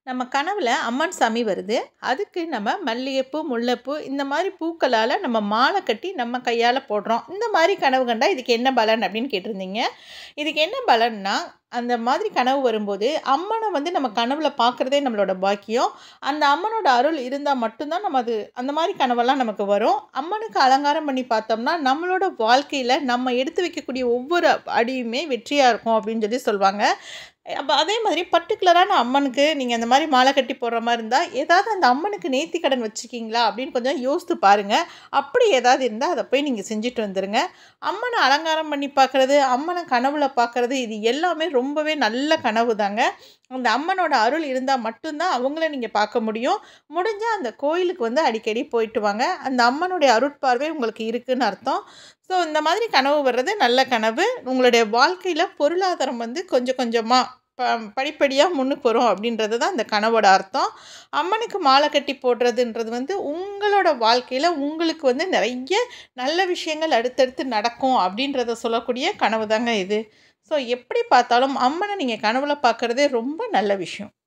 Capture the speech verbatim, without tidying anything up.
நம்ம கனவுல அம்மன் சாமி வருது. அதுக்கு நம்ம மல்லிகைப்பூ, முல்லைப்பூ இந்த மாரி பூக்களால நம்ம மாலை கட்டி நம்ம கையால போடுறோம். இந்த மாரி கனவு கண்டா இதுக்கு என்ன பலன் அப்படின்னு கேட்டிருந்தீங்க. இதுக்கு என்ன பலன்னா, அந்த மாதிரி கனவு வரும்போது, அம்மன வந்து நம்ம கனவுல பார்க்குறதே நம்மளோட பாக்கியம். அந்த அம்மனோட அருள் இருந்தா மட்டும் தான் நம்ம அது அந்த மாரி கனவெல்லாம் நமக்கு வரும். அம்மனுக்கு அலங்காரம் பண்ணி பார்த்தோம்னா, நம்மளோட வாழ்க்கையில நம்ம எடுத்து வைக்கக்கூடிய ஒவ்வொரு அடியுமே வெற்றியா இருக்கும் அப்படின்னு சொல்லி சொல்வாங்க. அப்ப அதே மாதிரி பர்ட்டிகுலரான அம்மனுக்கு நீங்க அந்த மாரி மாலை கட்டி போடுற மாரி இருந்தா, ஏதாவது அந்த அம்மனுக்கு நேர்த்தி கடன் வச்சுருக்கீங்களா? அப்படின்னு கொஞ்சம் யோசித்து பாருங்க. அப்படி ஏதாவது இருந்தா, அத போய் நீங்க செஞ்சுட்டு வந்துருங்க. அம்மன அலங்காரம் பண்ணி பார்க்குறது, அம்மன கனவுல பார்க்குறது, இது எல்லாமே ரொம்பவே நல்ல கனவு தாங்க. அந்த அம்மனோட அருள் இருந்தா மட்டும் தான் அவங்கள நீங்க பார்க்க முடியும். முடிஞ்சா அந்த கோயிலுக்கு வந்து அடிக்கடி போயிட்டு வாங்க. அந்த அம்மனுடைய அருட்பார்வை உங்களுக்கு இருக்குன்னு அர்த்தம். ஸோ இந்த மாதிரி கனவு வர்றது நல்ல கனவு. உங்களுடைய வாழ்க்கையில பொருளாதாரம் வந்து கொஞ்சம் கொஞ்சமா ப படிப்படியா முன்னுக்கு வரும் அப்படின்றது தான் இந்த கனவோட அர்த்தம். அம்மனுக்கு மாலை கட்டி போடுறதுன்றது வந்து உங்களோட வாழ்க்கையில உங்களுக்கு வந்து நெறைய நல்ல விஷயங்கள் அடுத்தடுத்து நடக்கும் அப்படின்றத சொல்லக்கூடிய கனவு தாங்க இது. ஸோ எப்படி பார்த்தாலும் அம்மன நீங்க கனவுல பார்க்குறதே ரொம்ப நல்ல விஷயம்.